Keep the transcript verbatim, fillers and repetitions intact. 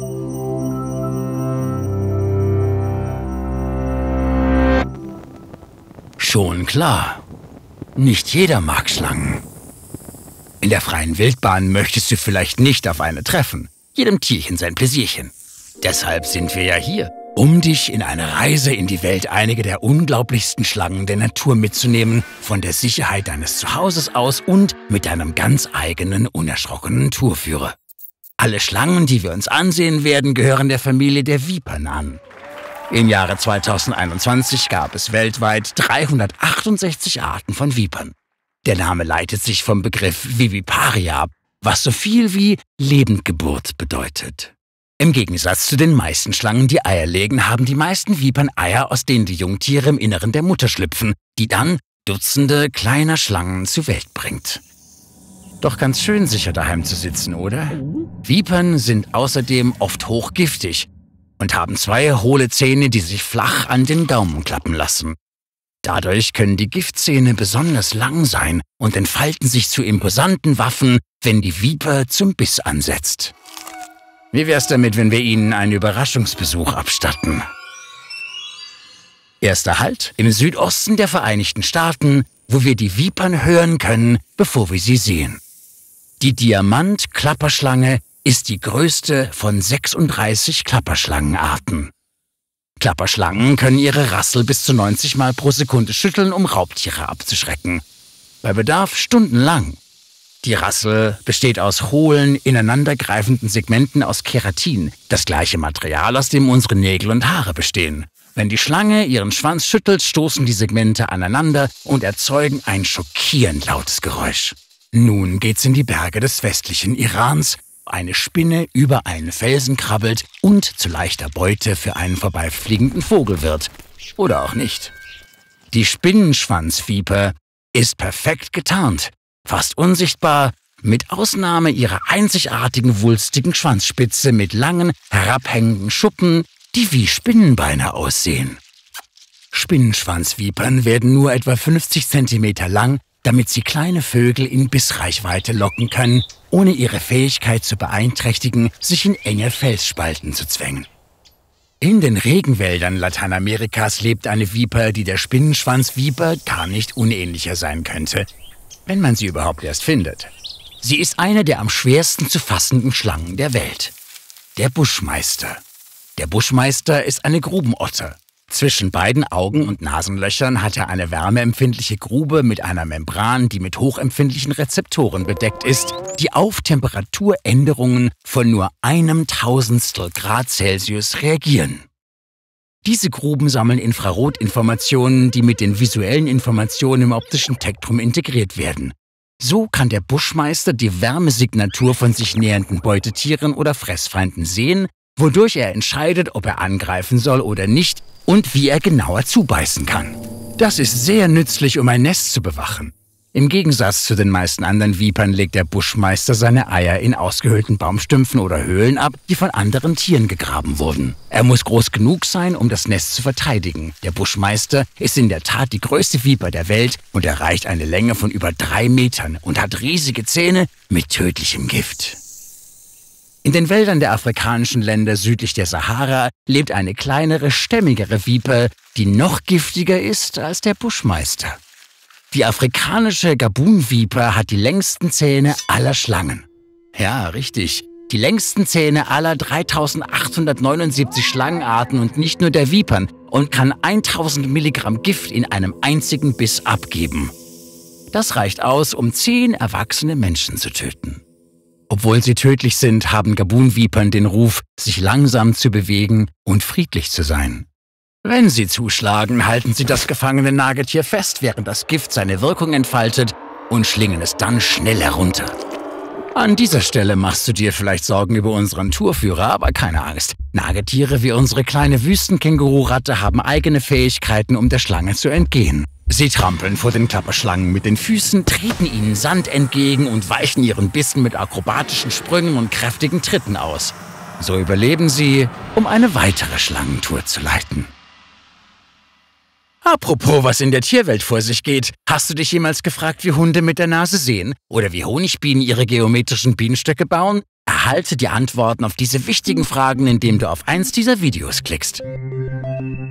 Schon klar. Nicht jeder mag Schlangen. In der freien Wildbahn möchtest du vielleicht nicht auf eine treffen. Jedem Tierchen sein Pläsierchen. Deshalb sind wir ja hier, um dich in eine Reise in die Welt einiger der unglaublichsten Schlangen der Natur mitzunehmen, von der Sicherheit deines Zuhauses aus und mit deinem ganz eigenen, unerschrockenen Tourführer. Alle Schlangen, die wir uns ansehen werden, gehören der Familie der Vipern an. Im Jahre zweitausendeinundzwanzig gab es weltweit dreihundertachtundsechzig Arten von Vipern. Der Name leitet sich vom Begriff Viviparia ab, was so viel wie Lebendgeburt bedeutet. Im Gegensatz zu den meisten Schlangen, die Eier legen, haben die meisten Vipern Eier, aus denen die Jungtiere im Inneren der Mutter schlüpfen, die dann Dutzende kleiner Schlangen zur Welt bringt. Doch ganz schön sicher daheim zu sitzen, oder? Vipern sind außerdem oft hochgiftig und haben zwei hohle Zähne, die sich flach an den Gaumen klappen lassen. Dadurch können die Giftzähne besonders lang sein und entfalten sich zu imposanten Waffen, wenn die Viper zum Biss ansetzt. Wie wär's damit, wenn wir Ihnen einen Überraschungsbesuch abstatten? Erster Halt im Südosten der Vereinigten Staaten, wo wir die Vipern hören können, bevor wir sie sehen. Die Diamant-Klapperschlange ist die größte von sechsunddreißig Klapperschlangenarten. Klapperschlangen können ihre Rassel bis zu neunzig Mal pro Sekunde schütteln, um Raubtiere abzuschrecken. Bei Bedarf stundenlang. Die Rassel besteht aus hohlen, ineinandergreifenden Segmenten aus Keratin, das gleiche Material, aus dem unsere Nägel und Haare bestehen. Wenn die Schlange ihren Schwanz schüttelt, stoßen die Segmente aneinander und erzeugen ein schockierend lautes Geräusch. Nun geht's in die Berge des westlichen Irans, eine Spinne über einen Felsen krabbelt und zu leichter Beute für einen vorbeifliegenden Vogel wird. Oder auch nicht. Die Spinnenschwanzviper ist perfekt getarnt, fast unsichtbar, mit Ausnahme ihrer einzigartigen wulstigen Schwanzspitze mit langen, herabhängenden Schuppen, die wie Spinnenbeine aussehen. Spinnenschwanzvipern werden nur etwa fünfzig Zentimeter lang, damit sie kleine Vögel in Bissreichweite locken können, ohne ihre Fähigkeit zu beeinträchtigen, sich in enge Felsspalten zu zwängen. In den Regenwäldern Lateinamerikas lebt eine Viper, die der Spinnenschwanzviper gar nicht unähnlicher sein könnte, wenn man sie überhaupt erst findet. Sie ist eine der am schwersten zu fassenden Schlangen der Welt. Der Buschmeister. Der Buschmeister ist eine Grubenotter. Zwischen beiden Augen- und Nasenlöchern hat er eine wärmeempfindliche Grube mit einer Membran, die mit hochempfindlichen Rezeptoren bedeckt ist, die auf Temperaturänderungen von nur einem Tausendstel Grad Celsius reagieren. Diese Gruben sammeln Infrarotinformationen, die mit den visuellen Informationen im optischen Spektrum integriert werden. So kann der Buschmeister die Wärmesignatur von sich nähernden Beutetieren oder Fressfeinden sehen, wodurch er entscheidet, ob er angreifen soll oder nicht und wie er genauer zubeißen kann. Das ist sehr nützlich, um ein Nest zu bewachen. Im Gegensatz zu den meisten anderen Vipern legt der Buschmeister seine Eier in ausgehöhlten Baumstümpfen oder Höhlen ab, die von anderen Tieren gegraben wurden. Er muss groß genug sein, um das Nest zu verteidigen. Der Buschmeister ist in der Tat die größte Viper der Welt und erreicht eine Länge von über drei Metern und hat riesige Zähne mit tödlichem Gift. In den Wäldern der afrikanischen Länder südlich der Sahara lebt eine kleinere, stämmigere Viper, die noch giftiger ist als der Buschmeister. Die afrikanische Gabunviper hat die längsten Zähne aller Schlangen. Ja, richtig. Die längsten Zähne aller dreitausendachthundertneunundsiebzig Schlangenarten und nicht nur der Vipern und kann tausend Milligramm Gift in einem einzigen Biss abgeben. Das reicht aus, um zehn erwachsene Menschen zu töten. Obwohl sie tödlich sind, haben Gabunvipern den Ruf, sich langsam zu bewegen und friedlich zu sein. Wenn sie zuschlagen, halten sie das gefangene Nagetier fest, während das Gift seine Wirkung entfaltet und schlingen es dann schnell herunter. An dieser Stelle machst du dir vielleicht Sorgen über unseren Tourführer, aber keine Angst. Nagetiere wie unsere kleine Wüstenkänguru-Ratte haben eigene Fähigkeiten, um der Schlange zu entgehen. Sie trampeln vor den Klapperschlangen mit den Füßen, treten ihnen Sand entgegen und weichen ihren Bissen mit akrobatischen Sprüngen und kräftigen Tritten aus. So überleben sie, um eine weitere Schlangentour zu leiten. Apropos, was in der Tierwelt vor sich geht, hast du dich jemals gefragt, wie Hunde mit der Nase sehen? Oder wie Honigbienen ihre geometrischen Bienenstöcke bauen? Ach, Erhalte die Antworten auf diese wichtigen Fragen, indem du auf eins dieser Videos klickst.